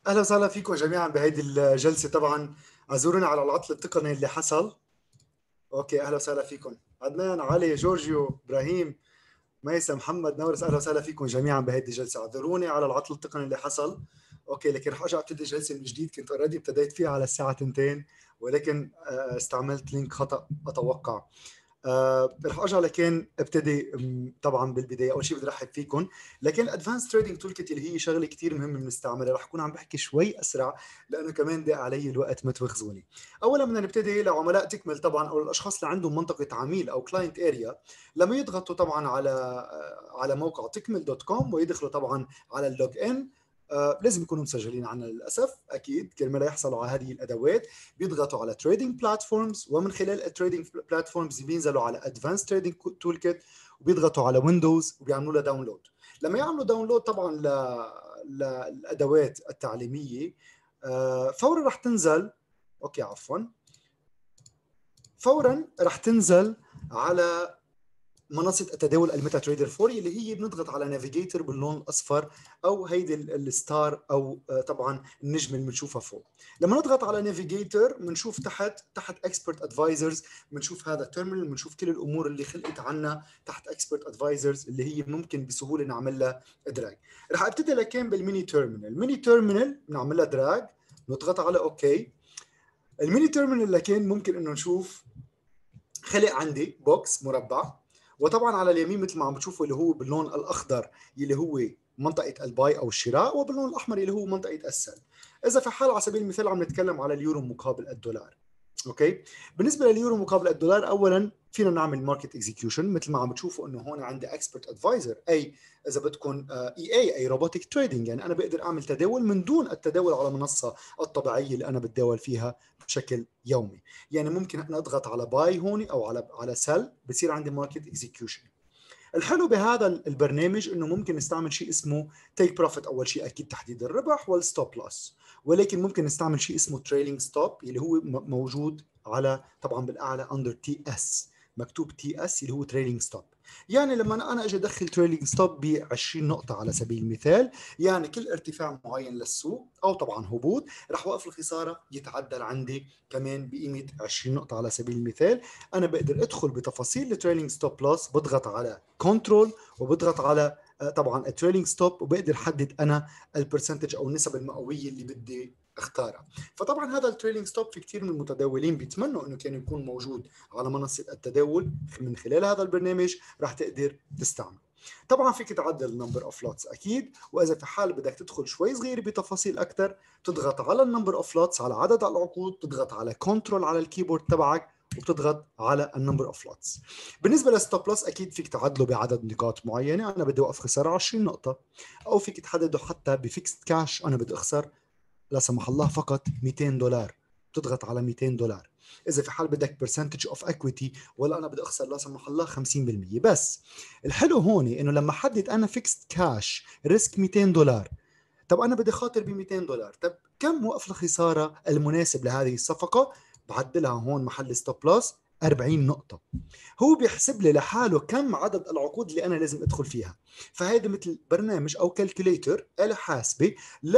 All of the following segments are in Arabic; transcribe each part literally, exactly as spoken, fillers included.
اهلا وسهلا فيكم جميعا بهيدي الجلسه. طبعا عزورونا على العطل التقني اللي حصل. اوكي، اهلا وسهلا فيكم عدنان، علي، جورجيو، ابراهيم، ميسا، محمد، نورس. اهلا وسهلا فيكم جميعا بهيدي الجلسه. اعذروني على العطل التقني اللي حصل. اوكي، لكن رح ارجع ابتدي الجلسه من جديد. كنت اوريدي ابتديت فيها على الساعه اثنتين، ولكن آه، استعملت لينك خطا اتوقع. آه رح ارجع، لكن ابتدي. م، طبعا بالبدايه اول شيء بدي ارحب فيكم. لكن الادفانس تريدنج تول كيت اللي هي شغله كثير مهمه بنستعملها، رح اكون عم بحكي شوي اسرع لانه كمان ضاق علي الوقت، ما تواخذوني. اولا بدنا نبتدي لعملاء تكمل طبعا، او الاشخاص اللي عندهم منطقه عميل او كلاينت اريا. لما يضغطوا طبعا على آه، على موقع تكمل دوت كوم ويدخلوا طبعا على اللوج ان. آه لازم يكونوا مسجلين عنا للاسف، اكيد كل ما لا يحصلوا على هذه الادوات بيضغطوا على تريدنج بلاتفورمز، ومن خلال التريدنج بلاتفورمز بينزلوا على ادفانس تريدنج تول كيت وبيضغطوا على ويندوز وبيعملوا لها داونلود. لما يعملوا داونلود طبعا للادوات التعليميه، آه، فورا رح تنزل. اوكي عفوا، فورا رح تنزل على منصه التداول الميتا تريدر فوري، اللي هي بنضغط على نافيجيتور باللون الاصفر، او هيدي الستار، او آه، طبعا النجمه اللي بنشوفها فوق. لما نضغط على نافيجيتور بنشوف تحت تحت اكسبرت ادفايزرز، بنشوف هذا التيرمينال، بنشوف كل الامور اللي خلقت عنا تحت اكسبرت ادفايزرز، اللي هي ممكن بسهوله نعمل لها دراج. رح ابتدي لكن بالميني تيرمينال. الميني تيرمينال بنعمل لها دراج، نضغط على اوكي. الميني تيرمينال لكن ممكن انه نشوف خلق عندي بوكس مربع، وطبعا على اليمين مثل ما عم بتشوفوا اللي هو باللون الاخضر اللي هو منطقه الباي او الشراء، وباللون الاحمر اللي هو منطقه السل. اذا في حال على سبيل المثال عم نتكلم على اليورو مقابل الدولار. اوكي، بالنسبه لليورو مقابل الدولار، اولا فينا نعمل ماركت اكزيكيوشن مثل ما عم بتشوفوا انه هون عندي اكسبرت ادفايزر، اي اذا بدكم اي اي اي روبوتك تريدنج، يعني انا بقدر اعمل تداول من دون التداول على المنصه الطبيعيه اللي انا بتداول فيها بشكل يومي. يعني ممكن انا اضغط على باي هون او على على سيل، بصير عندي ماركت اكزيكيوشن. الحلو بهذا البرنامج انه ممكن نستعمل شيء اسمه تيك بروفيت. اول شيء اكيد تحديد الربح والستوب لوس، ولكن ممكن نستعمل شيء اسمه تريلينج ستوب اللي هو موجود على طبعا بالاعلى اندر تي اس، مكتوب تي اس اللي هو تريلينج ستوب. يعني لما انا اجي ادخل تريلينج ستوب ب عشرين نقطه على سبيل المثال، يعني كل ارتفاع معين للسوق او طبعا هبوط راح وقف الخساره يتعدل عندي كمان بقيمه عشرين نقطه على سبيل المثال. انا بقدر ادخل بتفاصيل التريلينج ستوب لوس، بضغط على كنترول وبضغط على آه، طبعا التريلينج ستوب، وبقدر احدد انا البرسنتج او النسب المئويه اللي بدي اختارها. فطبعا هذا التريلينج ستوب في كثير من المتداولين بيتمنوا انه كان يكون موجود على منصه التداول. من خلال هذا البرنامج راح تقدر تستعمله. طبعا فيك تعدل النمبر اوف لوتس اكيد، واذا في حال بدك تدخل شوي صغير بتفاصيل اكثر، تضغط على النمبر اوف لوتس، على عدد العقود، تضغط على كنترول على الكيبورد تبعك وبتضغط على النمبر اوف لوتس. بالنسبه للستوب لوس اكيد فيك تعدله بعدد نقاط معينه، انا بدي اوقف خساره عشرين نقطه، او فيك تحدده حتى بفيكست كاش، انا بدي اخسر لا سمح الله فقط مئتين دولار، تضغط على مئتين دولار. اذا في حال بدك برسنتج اوف اكويتي، ولا انا بدي اخسر لا سمح الله خمسين بالمية بس. الحلو هون انه لما حدد انا فيكست كاش ريسك مئتين دولار، طب انا بدي خاطر ب مئتين دولار، طب كم وقف الخساره المناسب لهذه الصفقه؟ بعدلها هون محل ستوب لوس أربعين نقطة. هو بيحسب لي لحاله كم عدد العقود اللي انا لازم ادخل فيها. فهذا مثل برنامج او كالكوليتر آلة حاسبة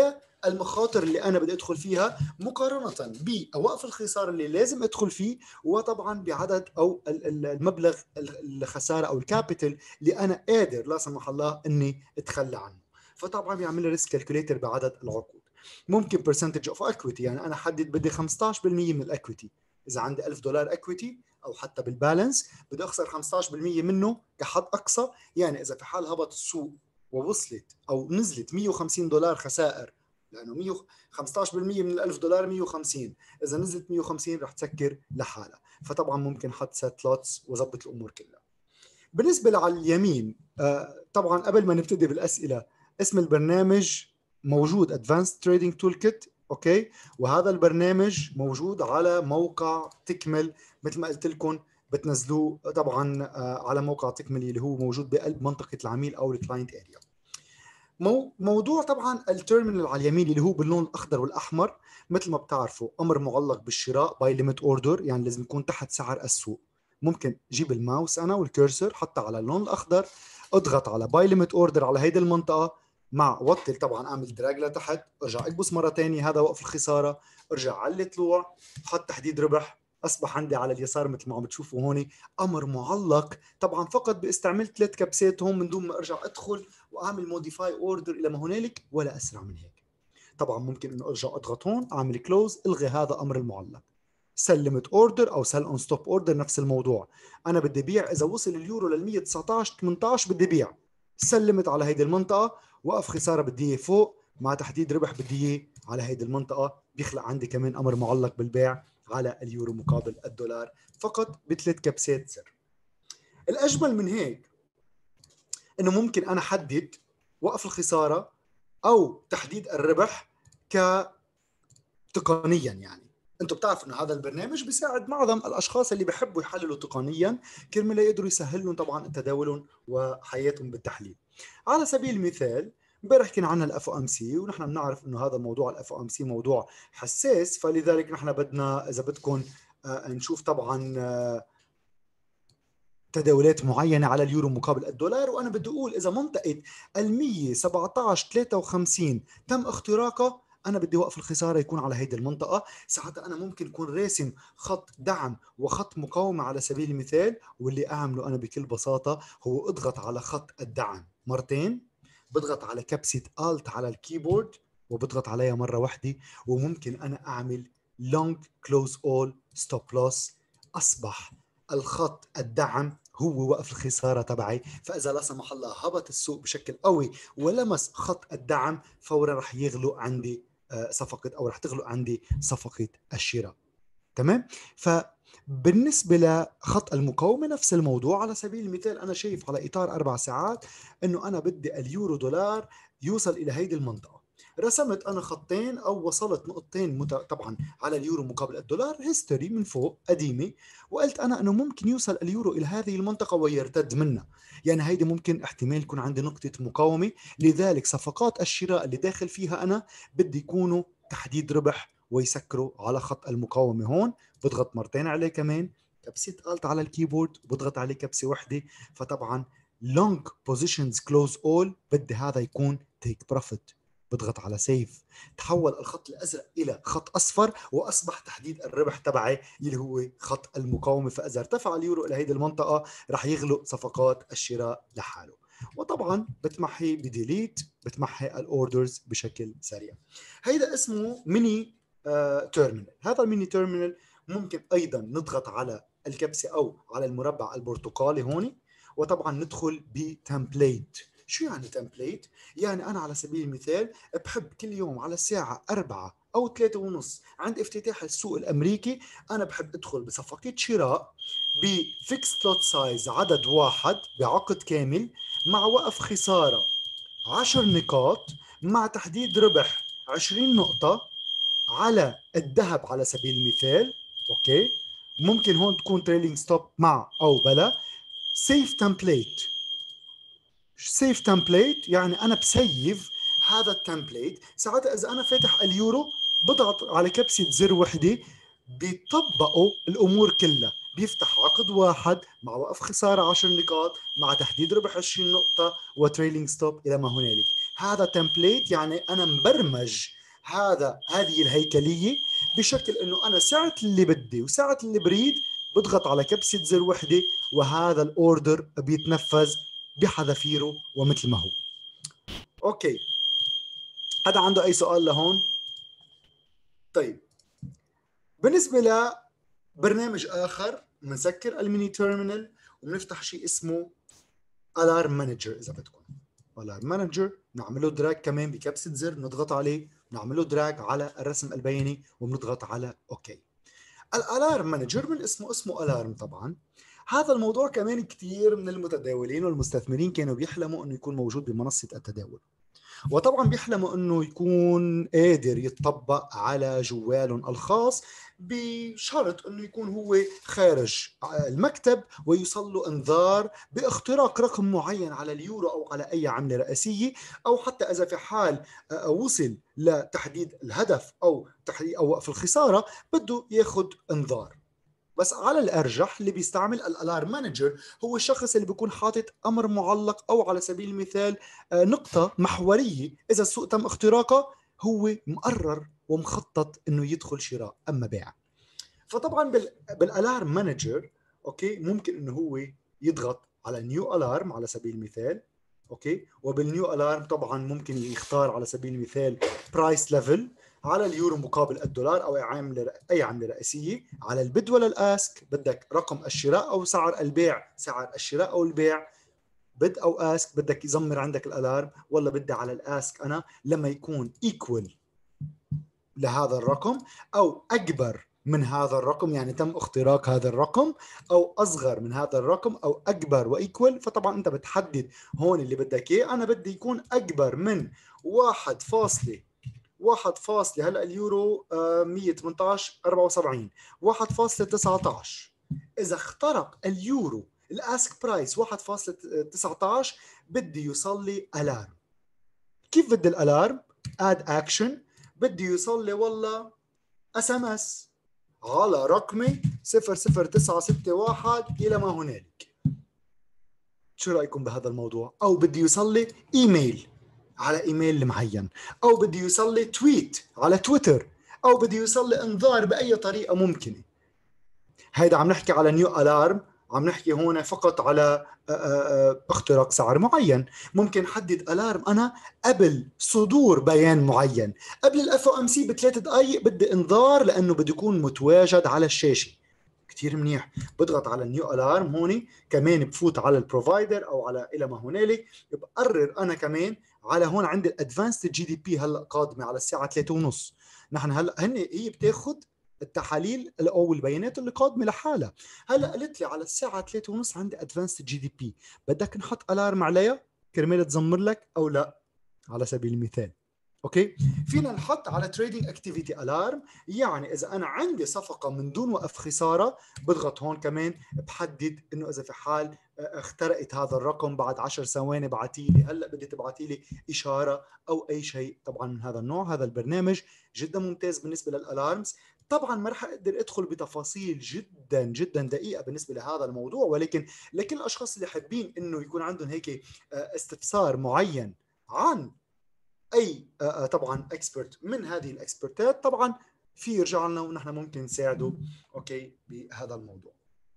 للمخاطر اللي انا بدي ادخل فيها، مقارنة بوقف الخسارة اللي لازم ادخل فيه، وطبعا بعدد او المبلغ الخسارة او الكابيتال اللي انا قادر لا سمح الله اني اتخلى عنه. فطبعا بيعمل لي ريسك كالكوليتر بعدد العقود. ممكن برسنتج اوف اكويتي، يعني انا حدد بدي خمسطعش بالمية من الاكويتي. اذا عندي ألف دولار اكويتي او حتى بالبالانس، بدي اخسر خمسطعش بالمية منه كحد اقصى. يعني اذا في حال هبط السوق ووصلت او نزلت مئة وخمسين دولار خسائر، لانه مئة خمسطعش بالمية من ال ألف دولار مئة وخمسين، اذا نزلت مئة وخمسين رح تسكر لحالها. فطبعا ممكن حط سيت لوتس وظبط الامور كلها. بالنسبه على اليمين، آه طبعا قبل ما نبتدي بالاسئله، اسم البرنامج موجود Advanced Trading Toolkit. اوكي، وهذا البرنامج موجود على موقع تكمل مثل ما قلت لكم، بتنزلوه طبعا آه على موقع تكمل اللي هو موجود بقلب منطقه العميل او الكلاينت اريا. مو موضوع طبعا التيرمينال على اليمين اللي هو باللون الاخضر والاحمر، مثل ما بتعرفوا امر معلق بالشراء باي ليميت اوردر، يعني لازم يكون تحت سعر السوق. ممكن جيب الماوس انا والكيرسر حتى على اللون الاخضر، اضغط على باي ليميت اوردر على هيدي المنطقه، مع وطل طبعا اعمل دراج لتحت، ارجع اكبس مره ثانيه، هذا وقف الخساره، ارجع علي طلوع، حط تحديد ربح، اصبح عندي على اليسار مثل ما عم بتشوفوا هون امر معلق، طبعا فقط باستعمال ثلاث كبسات هون من دون ما ارجع ادخل واعمل موديفاي اوردر الى ما هنالك ولا اسرع من هيك. طبعا ممكن انه ارجع اضغط هون اعمل كلوز، الغي هذا امر المعلق. سلمت اوردر او سل اون ستوب اوردر نفس الموضوع، انا بدي بيع اذا وصل اليورو لل مية وتسعطعش ثمانية عشر بدي بيع، سلمت على هيدي المنطقه، وقف خساره بدي اياه فوق مع تحديد ربح بدي اياه على هيدي المنطقه، بيخلق عندي كمان امر معلق بالبيع على اليورو مقابل الدولار فقط بثلاث كبسات زر. الاجمل من هيك انه ممكن انا احدد وقف الخساره او تحديد الربح ك تقنيا، يعني انتم بتعرفوا انه هذا البرنامج بيساعد معظم الاشخاص اللي بيحبوا يحللوا تقنيا كرمال يقدروا يسهل لهم طبعا تداولهم وحياتهم بالتحليل. على سبيل المثال امبارح كنا عنا الاف او ام سي، ونحن بنعرف انه هذا موضوع الاف او ام سي موضوع حساس، فلذلك نحن بدنا اذا بدكم آه نشوف طبعا آه تداولات معينه على اليورو مقابل الدولار، وانا بدي اقول اذا منطقه ال مية وسبعطعش ثلاثة وخمسين تم اختراقها انا بدي وقف الخساره يكون على هيدي المنطقه، ساعتها انا ممكن اكون راسم خط دعم وخط مقاومه على سبيل المثال، واللي اعمله انا بكل بساطه هو اضغط على خط الدعم مرتين، بضغط على كبسه الت على الكيبورد وبضغط عليها مره واحده، وممكن انا اعمل لونج كلوز اول ستوب لوس، اصبح الخط الدعم هو وقف الخساره تبعي، فاذا لا سمح الله هبط السوق بشكل قوي ولمس خط الدعم فورا رح يغلو عندي صفقه او رح تغلو عندي صفقه الشراء. تمام؟ فبالنسبه لخط المقاومه نفس الموضوع، على سبيل المثال انا شايف على اطار اربع ساعات انه انا بدي اليورو دولار يوصل الى هيدي المنطقه، رسمت انا خطين او وصلت نقطتين مت... طبعا على اليورو مقابل الدولار هيستوري من فوق قديمه، وقلت انا انه ممكن يوصل اليورو الى هذه المنطقه ويرتد منها، يعني هيدي ممكن احتمال يكون عندي نقطه مقاومه، لذلك صفقات الشراء اللي داخل فيها انا بدي يكونوا تحديد ربح ويسكروا على خط المقاومه هون، بضغط مرتين عليه كمان، كبسه الت على الكيبورد وبضغط عليه كبسه واحده، فطبعا لونج بوزيشنز كلوز اول بدي هذا يكون تيك بروفيت، بضغط على سيف، تحول الخط الازرق الى خط اصفر واصبح تحديد الربح تبعي اللي هو خط المقاومه، فاذا ارتفع اليورو الى هذه المنطقه رح يغلق صفقات الشراء لحاله، وطبعا بتمحي بديليت، بتمحي الاوردرز بشكل سريع. هيدا اسمه ميني آه تيرمينال. هذا الميني تيرمينال ممكن ايضا نضغط على الكبسه او على المربع البرتقالي هون، وطبعا ندخل بتمبليت. شو يعني تمبليت؟ يعني أنا على سبيل المثال بحب كل يوم على الساعة أربعة أو ثلاثة ونص عند افتتاح السوق الأمريكي أنا بحب أدخل بصفقة شراء بفيكس لوت سايز عدد واحد بعقد كامل مع وقف خسارة عشر نقاط مع تحديد ربح عشرين نقطة على الذهب على سبيل المثال. أوكي، ممكن هون تكون تريلينج ستوب مع أو بلا. سيف تمبليت. سيف تمبليت يعني انا بسيف هذا التمبليت، ساعتها اذا انا فاتح اليورو بضغط على كبسه زر وحده بيطبقوا الامور كلها، بيفتح عقد واحد مع وقف خساره عشر نقاط مع تحديد ربح عشرين نقطه وتريلينج ستوب الى ما هنالك. هذا تمبليت يعني انا مبرمج هذا هذه الهيكليه بشكل انه انا ساعه اللي بدي وساعه اللي بريد بضغط على كبسه زر وحده وهذا الاوردر بيتنفذ بحذافيره ومثل ما هو. اوكي، حدا عنده اي سؤال لهون؟ طيب، بالنسبه لبرنامج اخر بنسكر الميني تيرمينال وبنفتح شيء اسمه الارم مانجر. اذا بدكم الارم مانجر نعمله دراج كمان بكبسه زر، نضغط عليه نعمله دراج على الرسم البياني وبنضغط على اوكي. الالارم مانجر من اسمه اسمه الارم طبعا. هذا الموضوع كمان كثير من المتداولين والمستثمرين كانوا بيحلموا انه يكون موجود بمنصه التداول، وطبعا بيحلموا انه يكون قادر يتطبق على جوالهم الخاص بشرط انه يكون هو خارج المكتب ويوصل له انذار باختراق رقم معين على اليورو او على اي عمله رئيسيه، او حتى اذا في حال وصل لتحديد الهدف او تحديد او وقف الخساره بده ياخذ انذار. بس على الارجح اللي بيستعمل الالارم مانجر هو الشخص اللي بيكون حاطط امر معلق، او على سبيل المثال نقطه محوريه اذا السوق تم اختراقه هو مقرر ومخطط انه يدخل شراء اما بيع. فطبعا بالالارم مانجر اوكي ممكن انه هو يضغط على نيو الارم على سبيل المثال، اوكي، وبالنيو الارم طبعا ممكن يختار على سبيل المثال برايس ليفل على اليورو مقابل الدولار، او اي عمله اي عمله رئيسيه. على البيد ولا الاسك بدك رقم الشراء او سعر البيع، سعر الشراء او البيع، بد او اسك بدك يزمر عندك الالارم، ولا بدي على الاسك انا لما يكون ايكوال لهذا الرقم او اكبر من هذا الرقم، يعني تم اختراق هذا الرقم، او اصغر من هذا الرقم، او اكبر وايكوال. فطبعا انت بتحدد هون اللي بدك اياه. انا بدي يكون اكبر من واحد فاصلة واحد فاصلة هلا اليورو مية وثمانية عشر أربعة وسبعين واحد فاصلة تسعة عشر. اذا اخترق اليورو الاسك برايس واحد فاصلة تسعة عشر بدي يوصل لي الارم. كيف بدي الالارم؟ اد اكشن، بدي يوصل لي والله اس ام اس على رقمي صفر صفر تسعة ستة واحد الى ما هنالك. شو رايكم بهذا الموضوع؟ او بدي يوصل لي ايميل على ايميل معين، او بدي يوصل لي تويت على تويتر، او بدي يوصل لي انذار باي طريقه ممكنه. هيدا عم نحكي على نيو الارم، عم نحكي هون فقط على اختراق سعر معين. ممكن حدد الارم انا قبل صدور بيان معين، قبل الاف او ام سي بثلاث دقائق بدي انذار لانه بده يكون متواجد على الشاشه. كثير منيح. بضغط على النيو الارم هون، كمان بفوت على البروفايدر او على الى ما هنالك، بقرر انا كمان على هون عندي الادفانسد جي دي بي هلا قادمه على الساعه ثلاثة ونص. نحن هلا هن هي بتاخذ التحاليل او البيانات اللي قادمه لحالها. هلا قالت لي على الساعه ثلاثة ونص عندي ادفانسد جي دي بي، بدك نحط الارم عليها كرمال تزمر لك او لا؟ على سبيل المثال اوكي فينا نحط على تريدنج اكتيفيتي الارم، يعني اذا انا عندي صفقه من دون وقف خساره بضغط هون كمان بحدد انه اذا في حال اخترقت هذا الرقم بعد عشر ثواني بعتي لي، هلا بدي تبعتي لي اشاره او اي شيء طبعا من هذا النوع. هذا البرنامج جدا ممتاز بالنسبه للالارمز. طبعا ما رح اقدر ادخل بتفاصيل جدا جدا دقيقه بالنسبه لهذا الموضوع، ولكن لكل الاشخاص اللي حابين انه يكون عندهم هيك استفسار معين عن اي طبعا اكسبرت من هذه الاكسبرتات، طبعا في يرجع لنا ونحن ممكن نساعده اوكي بهذا الموضوع.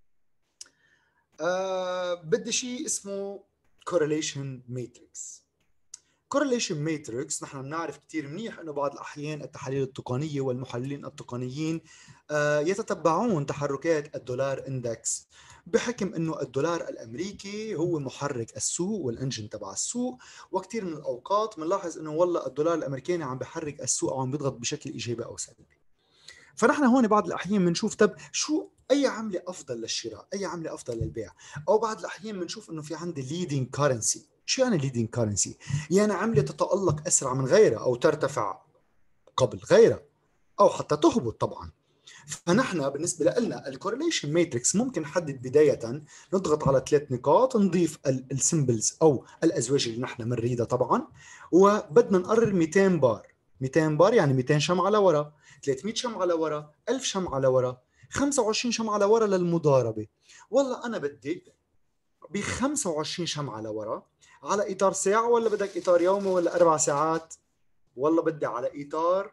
أه بدي شيء اسمه correlation matrix. correlation matrix نحن بنعرف كثير منيح انه بعض الاحيان التحاليل التقنيه والمحللين التقنيين أه يتتبعون تحركات الدولار اندكس بحكم انه الدولار الامريكي هو محرك السوق والانجن تبع السوق، وكثير من الاوقات بنلاحظ انه والله الدولار الامريكاني عم بحرك السوق او عم بيضغط بشكل ايجابي او سلبي. فنحن هون بعض الاحيان بنشوف طب شو اي عمله افضل للشراء، اي عمله افضل للبيع، او بعض الاحيان بنشوف انه في عندي ليدنج كارنسي. شو يعني ليدنج كارنسي؟ يعني عمله تتالق اسرع من غيرها او ترتفع قبل غيرها او حتى تهبط طبعا. فنحن بالنسبه لنا الكورليشن ماتريكس ممكن نحدد بدايه، نضغط على ثلاث نقاط، نضيف السيمبلز او الازواج اللي نحن بنريدها طبعا، وبدنا نقرر مئتين بار. مئتين بار يعني مئتين شمعه لورا، ثلاثمئة شمعه لورا، ألف شمعه لورا، خمسة وعشرين شمعه لورا للمضاربه. والله انا بدي ب خمسة وعشرين شمعه لورا على اطار ساعه، ولا بدك اطار يومي ولا اربع ساعات؟ والله بدي على اطار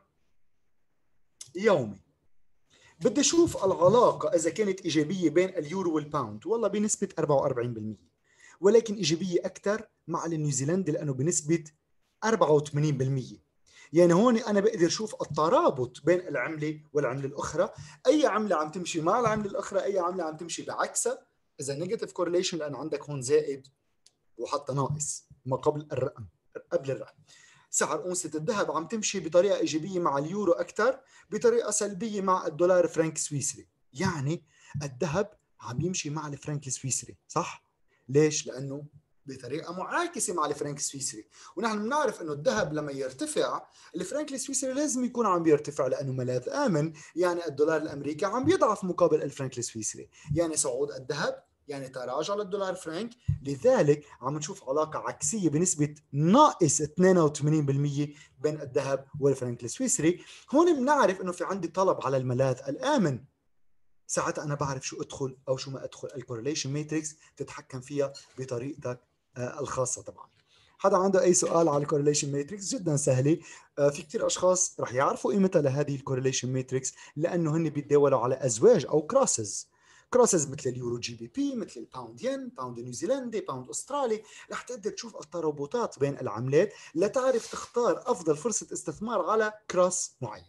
يومي. بدي اشوف العلاقه اذا كانت ايجابيه بين اليورو والباوند، والله بنسبه أربعة وأربعين بالمئة، ولكن ايجابيه اكثر مع النيوزيلندي لانه بنسبه أربعة وثمانين بالمئة. يعني هون انا بقدر اشوف الترابط بين العمله والعمله الاخرى، اي عمله عم تمشي مع العمله الاخرى، اي عمله عم تمشي بعكسها. اذا نيجاتيف كورليشن لان عندك هون زائد وحتى ناقص ما قبل الرقم قبل الرقم. سعر أونصة الذهب عم تمشي بطريقة إيجابية مع اليورو أكثر، بطريقة سلبية مع الدولار فرنك سويسري. يعني الذهب عم يمشي مع الفرنك السويسري، صح؟ ليش؟ لأنه بطريقة معاكسة مع الفرنك السويسري، ونحن بنعرف إنه الذهب لما يرتفع الفرنك السويسري لازم يكون عم بيرتفع لأنه ملاذ آمن، يعني الدولار الأمريكي عم بيضعف مقابل الفرنك السويسري، يعني صعود الذهب يعني تراجع للدولار فرنك. لذلك عم نشوف علاقة عكسية بنسبة ناقص اثنين وثمانين بالمئة بين الذهب والفرنك السويسري. هون بنعرف انه في عندي طلب على الملاذ الآمن. ساعتها انا بعرف شو ادخل او شو ما ادخل. الكورليشن ماتريكس تتحكم فيها بطريقتك الخاصه. طبعا حدا عنده اي سؤال على الكورليشن ماتريكس؟ جدا سهله. في كثير اشخاص رح يعرفوا قيمتها لهذه الكورليشن ماتريكس لانه هن بيتداولوا على ازواج او كراسز. كراسز مثل اليورو جي بي بي، مثل الباوند ين، باوند نيوزيلندي، باوند استرالي. رح تقدر تشوف الترابطات بين العملات لتعرف تختار افضل فرصه استثمار على كراس معين.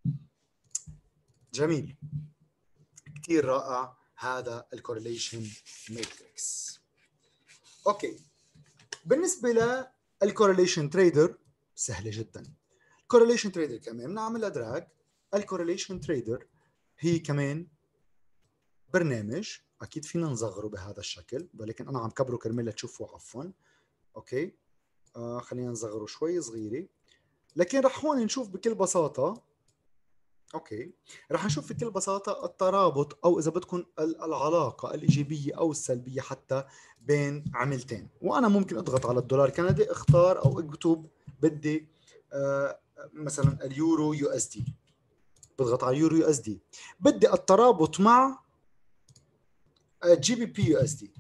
جميل، كثير رائع هذا الكورليشن ماتريكس. اوكي، بالنسبه للكورليشن تريدر سهله جدا. الكورليشن تريدر كمان بنعملها دراج. الكورليشن تريدر هي كمان برنامج، اكيد فينا نصغره بهذا الشكل ولكن انا عم كبره كرمال تشوفوا. عفوا اوكي، آه خلينا نصغره شوي صغيره. لكن رح هون نشوف بكل بساطه، اوكي، رح نشوف بكل بساطه الترابط او اذا بدكم العلاقه الايجابيه او السلبيه حتى بين عملتين. وانا ممكن اضغط على الدولار الكندي، اختار او اكتب بدي آه مثلا اليورو يو اس دي، بضغط على اليورو يو اس دي. بدي الترابط مع جي بي بي يو اس دي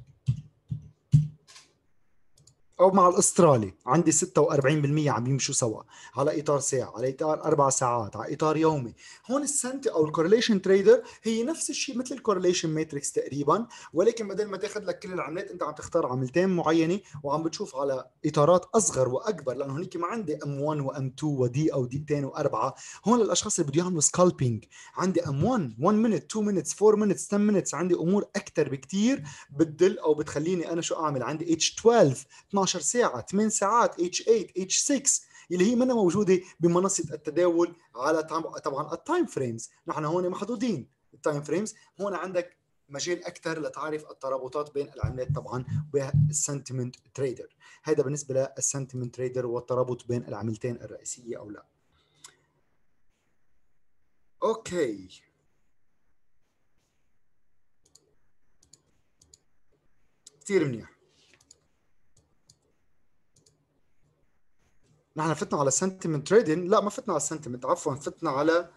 او مع الاسترالي. عندي ستة وأربعين بالمئة عم يمشوا سوا على اطار ساعه، على اطار اربع ساعات، على اطار يومي. هون السنت او الكورليشن تريدر هي نفس الشيء مثل الكورليشن ماتريكس تقريبا، ولكن بدل ما تاخذ لك كل العملات انت عم تختار عملتين معينه وعم بتشوف على اطارات اصغر واكبر، لانه هنيك ما عندي ام واحد وام اثنين ودي او دي اثنين واربعه. هون للاشخاص اللي بده يعملوا سكالبينج عندي ام واحد واحد مينت، اثنين مينتس، أربعة مينتس، عشرة مينتس. عندي امور اكثر بكثير بتدل او بتخليني انا شو اعمل. عندي اتش اثناشر اثناشر ساعه، ثمان ساعات، اتش ثمانية، اتش ستة، اللي هي منها موجوده بمنصه التداول على طبعا التايم فريمز. نحن هون محدودين التايم فريمز. هون عندك مجال اكثر لتعرف الترابطات بين العملات طبعا بالسنتمنت تريدر. هذا بالنسبه للسنتمنت تريدر والترابط بين العملتين الرئيسيه او لا. اوكي، كثير منيح. نحن فتنا على السنتمنت تريدنج، لا ما فتنا على السنتمنت، عفوا فتنا على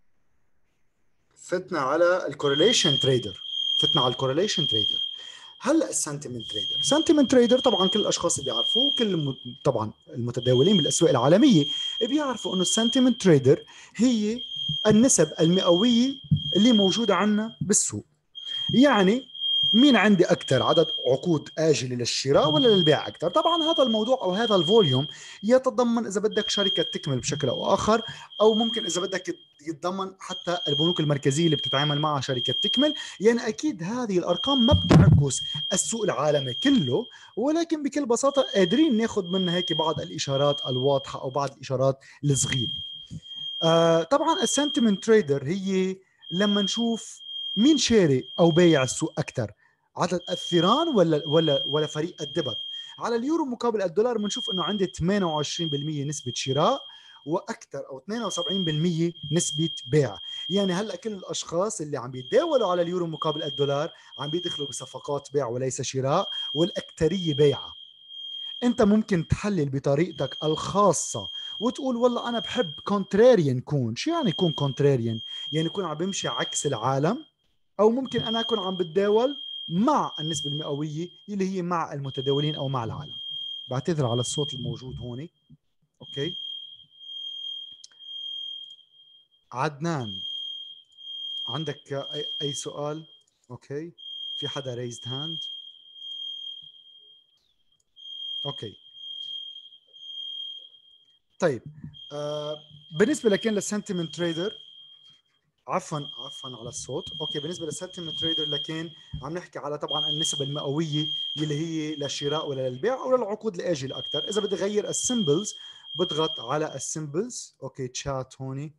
فتنا على الكورليشن تريدر. فتنا على الكورليشن تريدر. هلا السنتمنت تريدر، سنتمنت تريدر طبعا كل الاشخاص بيعرفوه، كل الم... طبعا المتداولين بالاسواق العالميه بيعرفوا انه السنتمنت تريدر هي النسب المئويه اللي موجوده عندنا بالسوق. يعني مين عندي اكثر عدد عقود اجله للشراء ولا للبيع اكثر. طبعا هذا الموضوع او هذا الفوليوم يتضمن اذا بدك شركه تكمل بشكل او اخر، او ممكن اذا بدك يتضمن حتى البنوك المركزيه اللي بتتعامل معها شركه تكمل. يعني اكيد هذه الارقام ما بتعكس السوق العالمي كله، ولكن بكل بساطه قادرين ناخذ منها هيك بعض الاشارات الواضحه او بعض الاشارات الصغيره. آه طبعا السنتمنت تريدر هي لما نشوف مين شاري او بايع السوق اكثر، عدد الثيران ولا ولا ولا فريق الدبت. على اليورو مقابل الدولار بنشوف انه عندي ثمانية وعشرين بالمئة نسبه شراء واكثر، او اثنين وسبعين بالمئة نسبه بيع. يعني هلا كل الاشخاص اللي عم بيتداولوا على اليورو مقابل الدولار عم بيدخلوا بصفقات بيع وليس شراء، والاكثريه بيعه. انت ممكن تحلل بطريقتك الخاصه وتقول والله انا بحب كونتراريان كون. شو يعني يكون كونتراريان؟ يعني يكون عم بمشي عكس العالم، او ممكن انا اكون عم بتداول مع النسبه المئويه اللي هي مع المتداولين او مع العالم. بعتذر على الصوت الموجود هون. اوكي، عدنان عندك اي, أي سؤال؟ اوكي، في حدا ريزد هاند؟ اوكي طيب. آه بالنسبه لكن للسنتمنت تريدر، عفوا عفوا على الصوت. اوكي، بالنسبه للسنتمنت تريدر لكن عم نحكي على طبعا النسب المئويه اللي هي للشراء ولا للبيع او للعقود الاجله اكثر. اذا بدي اغير السيمبلز بضغط على السيمبلز. اوكي، تشات هوني.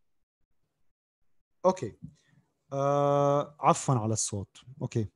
اوكي آه عفوا على الصوت. اوكي،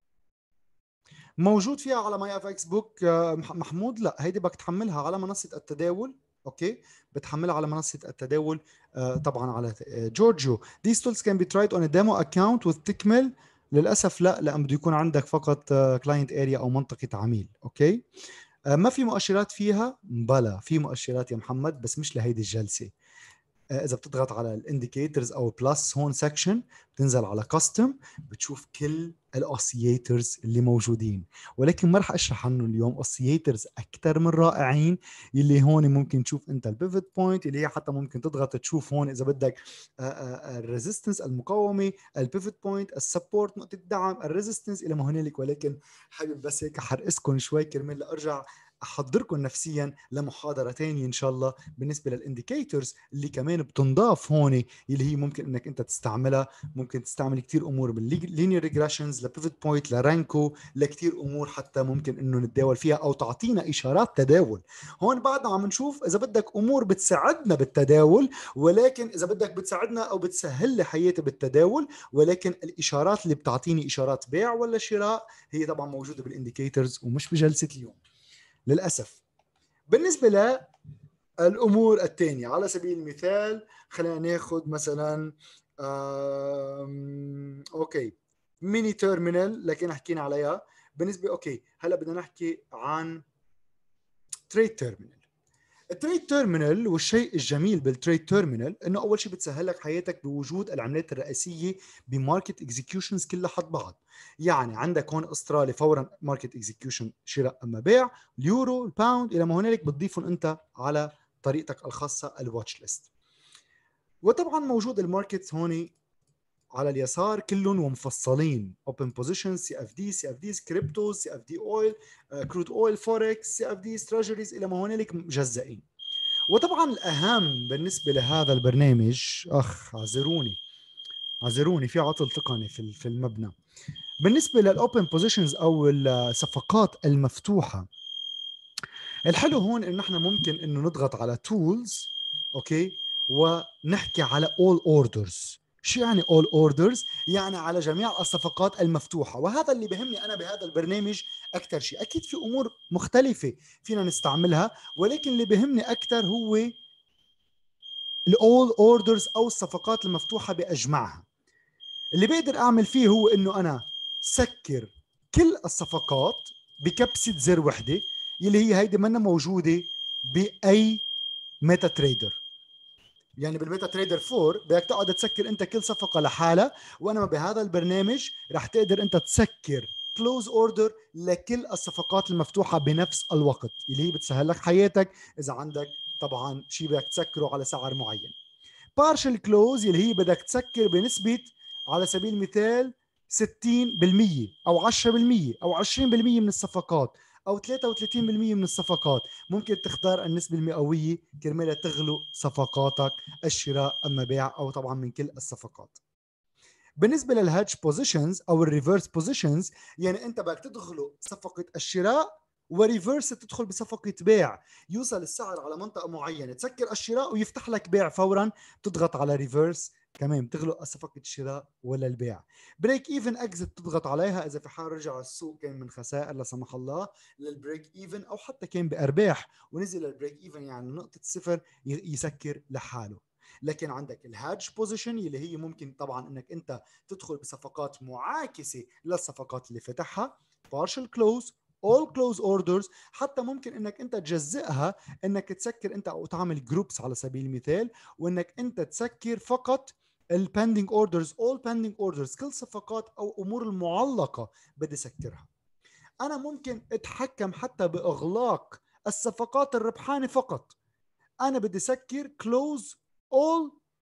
موجود فيها على ماي اف اكس بوك آه محمود؟ لا، هيدي بدك تحملها على منصه التداول. اوكي، بتحملها على منصه التداول آه طبعا على آه جورجيو. These tools can be tried on a demo account with تكمل. للاسف لا، لان بده يكون عندك فقط كلاينت uh, اريا او منطقه عميل. اوكي uh, ما في مؤشرات فيها؟ بلا في مؤشرات يا محمد، بس مش لهيدي الجلسه. اذا بتضغط على الانديكيتورز او بلس هون سكشن بتنزل على كاستم بتشوف كل الاوسياترز اللي موجودين، ولكن ما راح اشرح عنه اليوم. اوسياترز اكثر من رائعين اللي هون ممكن تشوف انت البيفت بوينت اللي هي حتى ممكن تضغط تشوف هون اذا بدك الريزيستنس المقاومه، البيفت بوينت، السبورت نقطه الدعم، الريزيستنس الى ما هنالك. ولكن حابب بس هيك احرقكم شوي كرمال ارجع احضركم نفسيا لمحاضره ثانيه ان شاء الله بالنسبه للانديكيتورز اللي كمان بتنضاف هون، اللي هي ممكن انك انت تستعملها. ممكن تستعمل كثير امور باللينير ريجريشنز لبيفت بوينت لرانكو لكثير امور حتى ممكن انه نتداول فيها او تعطينا اشارات تداول. هون بعدنا عم نشوف اذا بدك امور بتساعدنا بالتداول، ولكن اذا بدك بتساعدنا او بتسهل لي حياتي بالتداول، ولكن الاشارات اللي بتعطيني اشارات بيع ولا شراء هي طبعا موجوده بالانديكيتورز ومش بجلسه اليوم للاسف. بالنسبه للامور الثانيه على سبيل المثال خلينا ناخذ مثلا اوكي ميني تيرمينال لكن حكينا عليها. بالنسبه اوكي هلا بدنا نحكي عن تريد تيرمينال. التريد تيرمينال والشيء الجميل بالتريد تيرمينال انه اول شيء بتسهل لك حياتك بوجود العملات الرئيسيه بماركت اكزيكيوشنز كلها حد بعض. يعني عندك هون استرالي فورا ماركت اكزيكيوشن شراء اما بيع، اليورو، الباوند الى ما هنالك بتضيفهم انت على طريقتك الخاصه الواتش ليست. وطبعا موجود الماركت هون على اليسار كلهم ومفصلين اوبن بوزيشن، سي اف دي، سي اف ديز، كريبتو، سي اف دي اويل، كرود اويل، فوركس، سي اف ديز، تريجريز الى ما هنالك مجزئين. وطبعا الاهم بالنسبه لهذا البرنامج اخ اعذروني اعذروني في عطل تقني في في المبنى. بالنسبه للاوبن بوزيشنز او الصفقات المفتوحه، الحلو هون انه نحن ممكن انه نضغط على تولز اوكي ونحكي على all orders. شو يعني all orders؟ يعني على جميع الصفقات المفتوحة، وهذا اللي بهمني أنا بهذا البرنامج أكثر شيء. أكيد في أمور مختلفة فينا نستعملها، ولكن اللي بهمني أكثر هو ال all orders أو الصفقات المفتوحة بأجمعها. اللي بقدر أعمل فيه هو إنه أنا سكر كل الصفقات بكبسة زر وحدة، اللي هي هيدي منا موجودة بأي ميتا تريدر. يعني بالميتا تريدر أربعة بدك تقعد تسكر انت كل صفقه لحالها، وانا بهذا البرنامج رح تقدر انت تسكر كلوز اوردر لكل الصفقات المفتوحه بنفس الوقت، اللي هي بتسهل لك حياتك اذا عندك طبعا شيء بدك تسكره على سعر معين. بارشل كلوز اللي هي بدك تسكر بنسبه على سبيل المثال ستين بالمية او عشرة بالمية او عشرين بالمية من الصفقات او ثلاثة وثلاثين بالمية من الصفقات. ممكن تختار النسبة المئوية كرمالها تغلو صفقاتك الشراء اما بيع او طبعا من كل الصفقات. بالنسبة للهيدج بوزيشنز او الريفرس بوزيشنز، يعني انت بدك تدخلوا صفقة الشراء وريفرس تدخل بصفقة بيع، يوصل السعر على منطقة معينة تسكر الشراء ويفتح لك بيع فورا، تضغط على ريفرس كمان تغلق صفقة الشراء ولا البيع. بريك ايفن اكزت تضغط عليها اذا في حال رجع السوق كان من خسائر لا سمح الله للبريك ايفن، او حتى كان بارباح ونزل البريك ايفن يعني نقطة صفر يسكر لحاله. لكن عندك الهادج بوزيشن اللي هي ممكن طبعا انك انت تدخل بصفقات معاكسة للصفقات اللي فتحها، partial close، all close orders، حتى ممكن انك انت تجزئها انك تسكر انت او تعمل جروبس على سبيل المثال، وانك انت تسكر فقط الباندينج اوردرز، all pending orders، كل صفقات او امور المعلقة بدي سكرها. انا ممكن اتحكم حتى باغلاق الصفقات الربحانة فقط. انا بدي سكر close all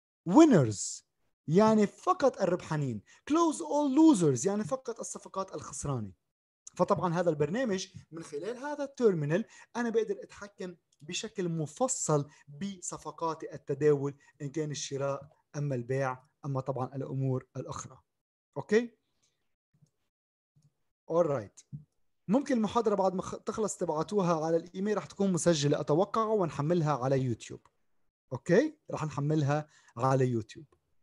winners يعني فقط الربحانين، close all losers يعني فقط الصفقات الخسرانة. فطبعا هذا البرنامج من خلال هذا التيرمينال انا بقدر اتحكم بشكل مفصل بصفقات التداول ان كان الشراء اما البيع اما طبعا الامور الاخرى. اوكي alright. ممكن المحاضرة بعد ما تخلص تبعتوها على الايميل، رح تكون مسجلة اتوقع ونحملها على يوتيوب. اوكي رح نحملها على يوتيوب.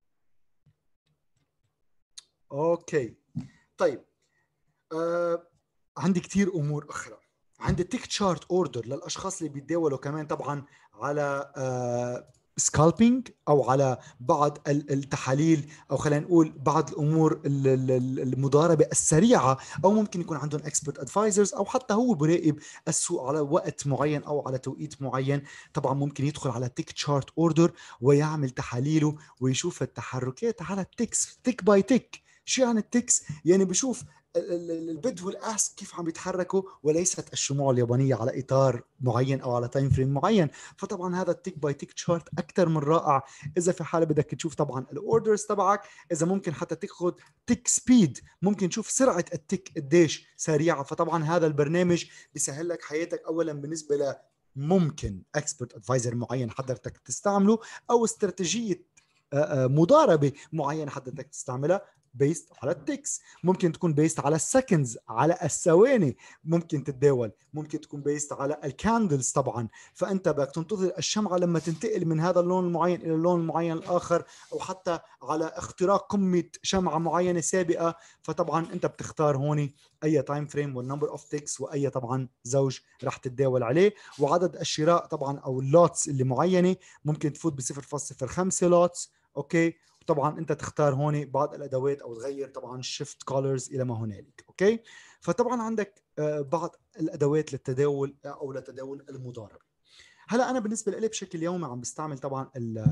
اوكي طيب آه، عندي كتير امور اخرى. عندي تيك تشارت اوردر للاشخاص اللي بيتداولوا كمان طبعا على آه سكالبينج او على بعض التحاليل، او خلينا نقول بعض الامور المضاربه السريعه، او ممكن يكون عندهم اكسبرت ادفايزرز، او حتى هو براقب السوق على وقت معين او على توقيت معين. طبعا ممكن يدخل على تيك تشارت اوردر ويعمل تحاليله ويشوف التحركات على التكس تيك باي تيك. شو يعني التكس؟ يعني بشوف البيد والاسك كيف عم بيتحركوا، وليست الشموع اليابانيه على اطار معين او على تايم فريم معين. فطبعا هذا التيك باي تيك تشارت اكثر من رائع اذا في حاله بدك تشوف طبعا الاوردرز تبعك. اذا ممكن حتى تاخذ تيك سبيد، ممكن تشوف سرعه التيك قديش سريعه. فطبعا هذا البرنامج بيسهل لك حياتك اولا بالنسبه ل ممكن اكسبرت ادفايزر معين حضرتك تستعمله، او استراتيجيه مضاربه معينه حضرتك تستعملها بيست على التكس. ممكن تكون بيست على السكندز، على الثواني ممكن تتداول. ممكن تكون بيست على الكاندلز طبعا، فانت بدك تنتظر الشمعه لما تنتقل من هذا اللون المعين الى اللون المعين الاخر، او حتى على اختراق قمه شمعه معينه سابقه. فطبعا انت بتختار هون اي تايم فريم والنمبر اوف تيكس واي طبعا زوج رح تتداول عليه، وعدد الشراء طبعا او اللوتس اللي معينه ممكن تفوت ب صفر فاصلة صفر خمسة لوتس. اوكي، طبعا انت تختار هون بعض الادوات او تغير طبعا شيفت كولرز الى ما هنالك. اوكي، فطبعا عندك بعض الادوات للتداول او لتداول المضاربه. هلا انا بالنسبه لي بشكل يومي عم بستعمل طبعا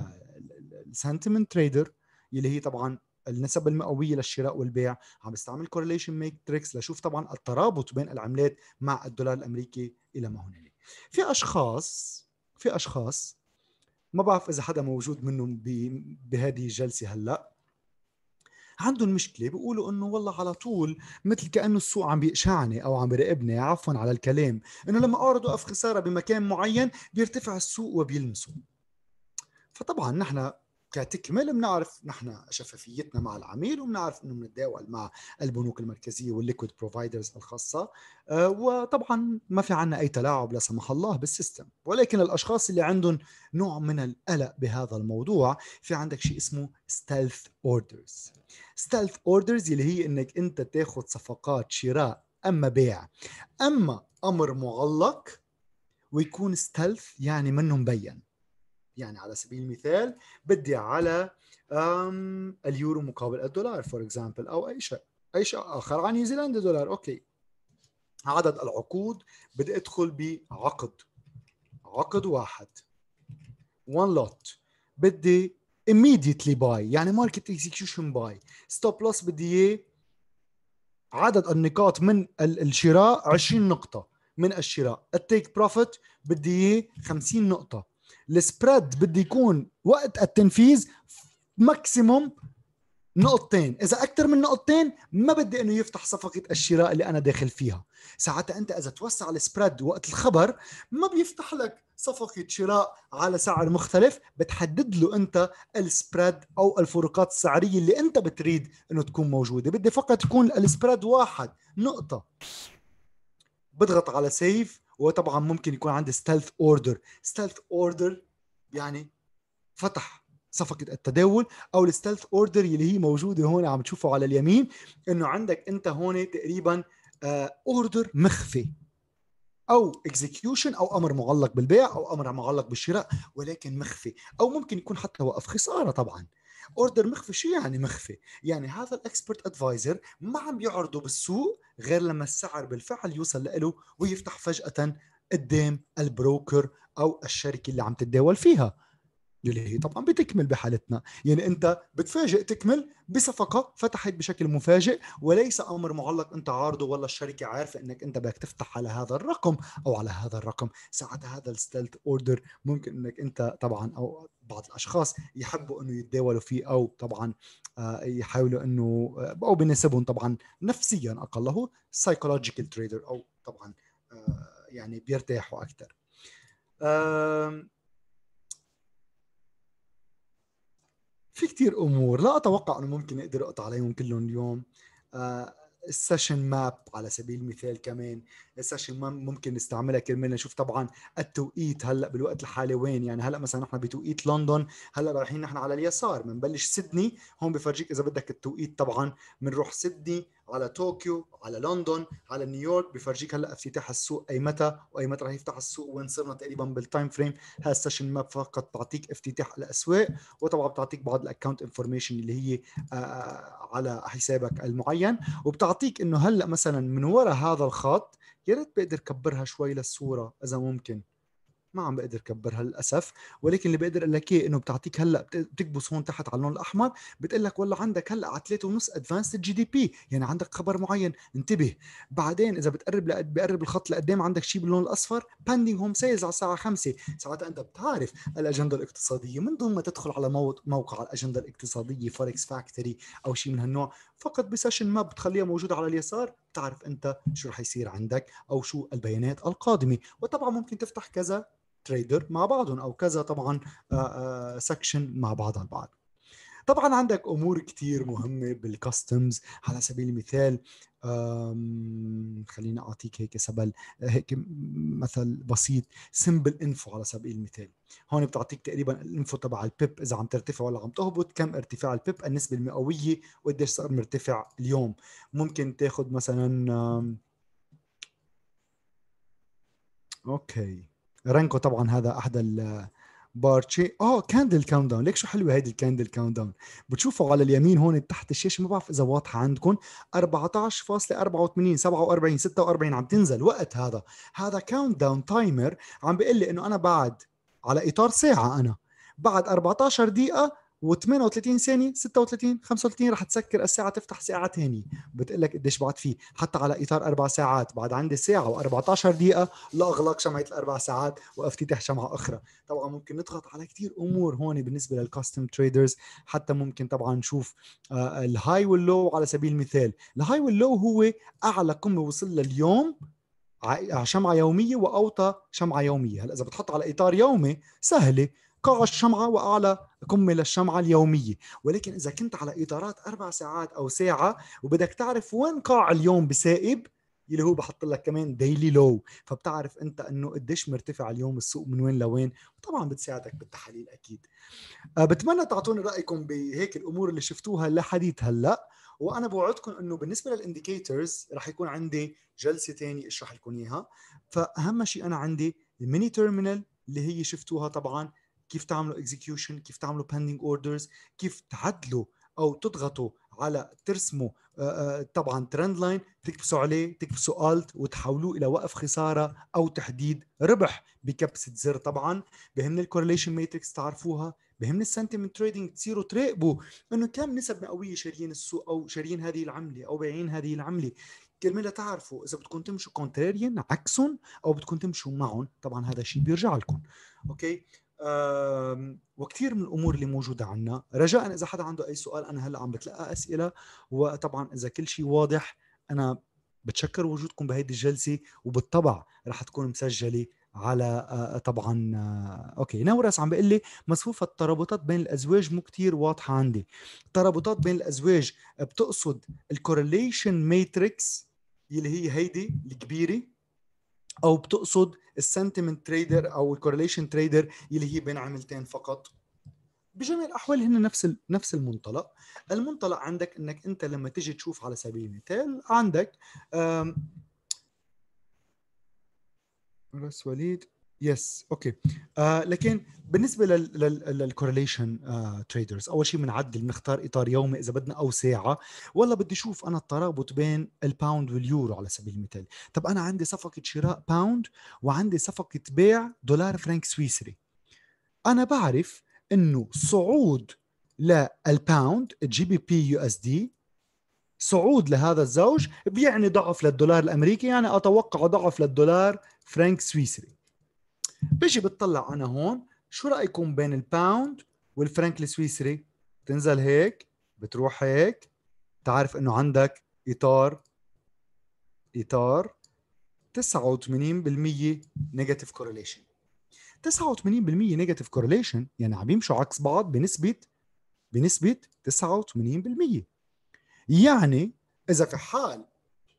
السنتمنت تريدر، اللي هي طبعا النسب المئويه للشراء والبيع. عم بستعمل كورليشن ماتريكس لشوف طبعا الترابط بين العملات مع الدولار الامريكي الى ما هنالك. في اشخاص في اشخاص ما بعرف اذا حدا موجود منهم بهذه الجلسه هلا، عندهم مشكله بيقولوا انه والله على طول مثل كانه السوق عم بيقشعني او عم بيراقبني، عفوا على الكلام، انه لما اعرض اوقف خساره بمكان معين بيرتفع السوق وبيلمسه. فطبعا نحن كتكمل بنعرف نحن شفافيتنا مع العميل، وبنعرف انه بنتداول مع البنوك المركزيه والليكويد بروفايدرز الخاصه، أه وطبعا ما في عنا اي تلاعب لا سمح الله بالسيستم. ولكن الاشخاص اللي عندهم نوع من القلق بهذا الموضوع، في عندك شيء اسمه ستيلث اوردرز. ستيلث اوردرز اللي هي انك انت تاخذ صفقات شراء اما بيع اما امر معلق، ويكون ستيلث يعني منه مبين. يعني على سبيل المثال بدي على اليورو مقابل الدولار فور اكزامبل، او اي شيء اي شيء اخر عن نيوزيلندا دولار. اوكي، عدد العقود بدي ادخل بعقد عقد واحد one lot، بدي immediately buy يعني market execution buy. stop loss بدي اياه عدد النقاط من الشراء عشرين نقطة من الشراء. التيك بروفيت بدي اياه خمسين نقطة. السبريد بدي يكون وقت التنفيذ ماكسيموم نقطتين، اذا اكثر من نقطتين ما بدي انه يفتح صفقه الشراء اللي انا داخل فيها. ساعتها انت اذا توسع السبريد وقت الخبر ما بيفتح لك صفقه شراء على سعر مختلف، بتحدد له انت السبريد او الفروقات السعريه اللي انت بتريد انه تكون موجوده. بدي فقط يكون السبريد واحد نقطه، بضغط على سيف. وطبعا ممكن يكون عندي ستيلث اوردر. ستيلث اوردر يعني فتح صفقة التداول، او الستيلث اوردر اللي هي موجودة هون عم تشوفه على اليمين، انه عندك انت هون تقريبا اوردر مخفي او اكزيكيوشن او امر معلق بالبيع او امر معلق بالشراء ولكن مخفي، او ممكن يكون حتى وقف خسارة. طبعا اوردر مخفي شو يعني مخفي؟ يعني هذا الاكسبرت ادفايزر ما عم بيعرضه بالسوق غير لما السعر بالفعل يوصل له ويفتح فجأة قدام البروكر او الشركة اللي عم تتداول فيها، اللي هي طبعا بتكمل بحالتنا. يعني انت بتفاجئ تكمل بصفقه فتحت بشكل مفاجئ وليس امر معلق انت عارضه، ولا الشركه عارفه انك انت بدك تفتح على هذا الرقم او على هذا الرقم. ساعتها هذا الستيلث اوردر ممكن انك انت طبعا او بعض الاشخاص يحبوا انه يتداولوا فيه، او طبعا يحاولوا انه او بنسبهم طبعا نفسيا اقله سايكولوجيكال تريدر، او طبعا يعني بيرتاحوا اكثر. في كتير امور لا اتوقع انه ممكن اقدر اقطع عليهم كلهم اليوم. آه السيشن ماب على سبيل المثال. كمان السيشن ماب ممكن نستعملها كرمال نشوف طبعا التوقيت هلا بالوقت الحالي وين. يعني هلا مثلا نحن بتوقيت لندن، هلا رايحين نحن على اليسار، بنبلش سيدني، هون بفرجيك اذا بدك التوقيت طبعا، بنروح سيدني على طوكيو على لندن على نيويورك، بفرجيك هلا افتتاح السوق اي متى واي متى راح يفتح السوق وين صرنا تقريبا بالتايم فريم. هاي السيشن ماب فقط تعطيك افتتاح الاسواق، وطبعا بتعطيك بعض الاكونت انفورميشن اللي هي آه على حسابك المعين، وبتعطيك انه هلا مثلا من وراء هذا الخط، يا ريت بقدر كبرها شوي للصوره اذا ممكن، ما عم بقدر كبرها للاسف، ولكن اللي بقدر اقول لك اياه انه بتعطيك هلا بتكبس هون تحت على اللون الاحمر، بتقول لك والله عندك هلا على ثلاثة ونص ادفانسد جي دي بي، يعني عندك خبر معين انتبه. بعدين اذا بتقرب لقد بقرب الخط لقدام عندك شيء باللون الاصفر باندينج هوم سيلز على الساعه خمسة، ساعتها انت بتعرف الاجنده الاقتصاديه من دون ما تدخل على موقع الاجنده الاقتصاديه فوركس فاكتوري او شيء من هالنوع، فقط بسيشن ماب بتخليها موجوده على اليسار، بتعرف انت شو رح يصير عندك او شو البيانات القادمه. وطبعا ممكن تفتح كذا تريدر مع بعضهم او كذا طبعا سكشن مع بعضها البعض. طبعا عندك امور كتير مهمه بالكاستمز، على سبيل المثال خليني اعطيك هيك سبل هيك مثل بسيط، سمبل انفو على سبيل المثال. هون بتعطيك تقريبا الانفو تبع البيب، اذا عم ترتفع ولا عم تهبط، كم ارتفاع البيب، النسبه المئويه، وقديش صار مرتفع اليوم. ممكن تاخذ مثلا اوكي رانكو، طبعا هذا احد بارتشي اه كاندل كاونت داون. ليك شو حلوه هيدي الكاندل كاونت داون، بتشوفوا على اليمين هون تحت الشاشه، ما بعرف اذا واضحه عندكم، أربعة عشر فاصلة أربعة وثمانين سبعة وأربعين ستة وأربعين عم تنزل وقت هذا. هذا كاونت داون تايمر عم بيقول لي انه انا بعد على اطار ساعه، انا بعد أربعة عشر دقيقه و38 ثانيه ستة وثلاثين خمسة وثلاثين رح تسكر الساعه تفتح ساعه ثانيه، بتقول لك قديش بعد فيه. حتى على اطار اربع ساعات بعد عندي ساعه و14 دقيقه لاغلاق شمعه الاربع ساعات وافتتاح شمعه اخرى. طبعا ممكن نضغط على كثير امور هون بالنسبه للكاستم تريدرز. حتى ممكن طبعا نشوف آه الهاي واللو على سبيل المثال. الهاي واللو هو اعلى قمه وصل لليوم على شمعه يوميه واوطى شمعه يوميه. هلا اذا بتحط على اطار يومي سهله، قاع الشمعه واعلى قمه للشمعه اليوميه، ولكن اذا كنت على اطارات اربع ساعات او ساعه وبدك تعرف وين قاع اليوم بسائب، اللي هو بحط لك كمان ديلي لو، فبتعرف انت انه قديش مرتفع اليوم السوق من وين لوين، وطبعا بتساعدك بالتحاليل اكيد. أه بتمنى تعطوني رايكم بهيك الامور اللي شفتوها لحديث هلا، وانا بوعدكم انه بالنسبه للانديكيتورز رح يكون عندي جلسه ثانيه اشرح لكم اياها. فاهم شيء انا عندي الميني تيرمينال اللي هي شفتوها طبعا، كيف تعملوا اكزيكيوشن، كيف تعملوا بيندينج اوردرز، كيف تعدلوا او تضغطوا على ترسموا آه طبعا ترند لاين، تكبسوا عليه تكبسوا الت وتحولوه الى وقف خساره او تحديد ربح بكبسه زر. طبعا بهمني الكورليشن ماتريكس تعرفوها، بهمني السنتيمنت تريدنج تصيروا تراقبوا انه كم نسب مئويه شاريين السوق او شاريين هذه العمله او بايعين هذه العمله، كرمال تعرفوا اذا بدكم تمشوا كونتراريان عكسهم او بدكم تمشوا معهم. طبعا هذا الشيء بيرجع لكم. اوكي وكثير من الامور اللي موجوده عندنا. رجاء اذا حدا عنده اي سؤال، انا هلا عم بتلقى اسئله، وطبعا اذا كل شيء واضح انا بتشكر وجودكم بهيدي الجلسه، وبالطبع رح تكون مسجله على طبعا اوكي. نورس عم بيقول لي مصفوفه الترابطات بين الازواج مو كثير واضحه عندي. الترابطات بين الازواج بتقصد الكورليشن ماتريكس اللي هي هيدي الكبيره، او بتقصد السنتيمنت تريدر او الكورليشن تريدر اللي هي بين عملتين فقط؟ بجميع الاحوال هن نفس نفس المنطلق. المنطلق عندك انك انت لما تيجي تشوف على سبيل المثال عندك بس وليد يس اوكي آه لكن بالنسبه للكورليشن آه تريدرز، اول شيء بنعدل بنختار اطار يومي اذا بدنا او ساعه. والله بدي اشوف انا الترابط بين الباوند واليورو على سبيل المثال. طب انا عندي صفقه شراء باوند وعندي صفقه بيع دولار فرنك سويسري. انا بعرف انه صعود للباوند جي بي بي يو اس دي، صعود لهذا الزوج بيعني ضعف للدولار الامريكي، يعني اتوقع ضعف للدولار فرنك سويسري. بيجي بتطلع انا هون شو رايكم بين الباوند والفرنك السويسري؟ تنزل هيك بتروح هيك، تعرف انه عندك اطار اطار تسعة وثمانين بالمئة نيجاتيف كورليشن. تسعة وثمانين بالمئة نيجاتيف كورليشن يعني عم يمشوا عكس بعض بنسبه بنسبه تسعة وثمانين بالمئة. يعني اذا في حال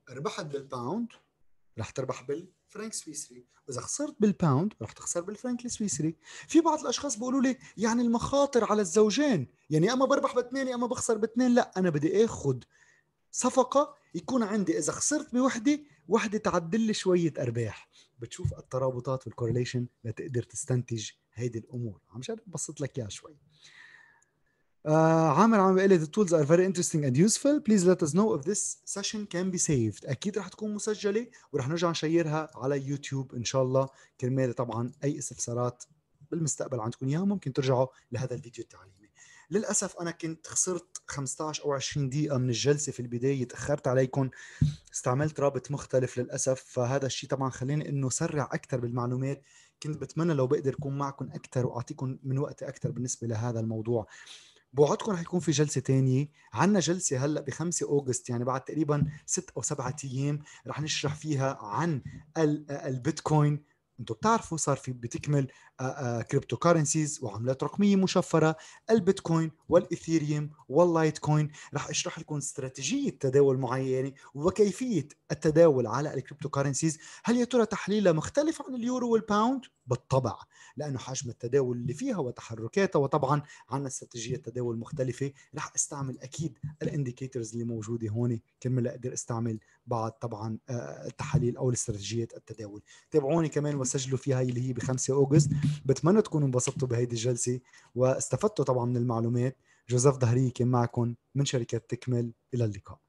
ربحت بالباوند رح تربح بالفرنك سويسري، واذا خسرت بالباوند رح تخسر بالفرنك السويسري. في بعض الاشخاص بيقولوا لي يعني المخاطر على الزوجين، يعني اما بربح باثنين اما بخسر باثنين. لا، انا بدي اخذ صفقه يكون عندي اذا خسرت بوحده وحده تعدل لي شويه ارباح. بتشوف الترابطات والكورليشن لتقدر تستنتج هيدي الامور. عم مشان ابسط لك اياها شوي. آه عامر عم بيقول لي the tools are very interesting and useful. Please let us know if this session can be saved. أكيد رح تكون مسجلة ورح نرجع نشيرها على يوتيوب إن شاء الله. كرمال طبعا أي استفسارات بالمستقبل عندكم إياها ممكن ترجعوا لهذا الفيديو التعليمي. للأسف أنا كنت خسرت خمسة عشر أو عشرين دقيقة من الجلسة في البداية، تأخرت عليكم، استعملت رابط مختلف للأسف. فهذا الشيء طبعا خليني إنه سرع أكثر بالمعلومات. كنت بتمنى لو بقدر أكون معكم أكثر وأعطيكم من وقتي أكثر بالنسبة لهذا الموضوع. بوعدكم رح يكون في جلسة تانية. عنا جلسة هلأ بخمسة أوغست، يعني بعد تقريبا ست أو سبعة أيام، رح نشرح فيها عن البيتكوين. انتم بتعرفوا صار في بتكمل كريبتو كارنسيز وعملات رقميه مشفره، البيتكوين والايثيريوم واللايتكوين. رح اشرح لكم استراتيجيه تداول معينه وكيفيه التداول على الكريبتو كارنسيز. هل يا ترى تحليلها مختلف عن اليورو والباوند؟ بالطبع، لانه حجم التداول اللي فيها وتحركاتها، وطبعا عندنا استراتيجيه تداول مختلفه. رح استعمل اكيد الانديكيتورز اللي موجوده هون كرمال اقدر استعمل بعض طبعا التحاليل او استراتيجيات التداول. تابعوني كمان وسجلوا فيها اللي هي ب خمسة أوغست. بتمنى تكونوا انبسطتوا بهيدي الجلسه واستفدتوا طبعا من المعلومات. جوزيف ظهري كان معكم من شركه تكمل. الى اللقاء.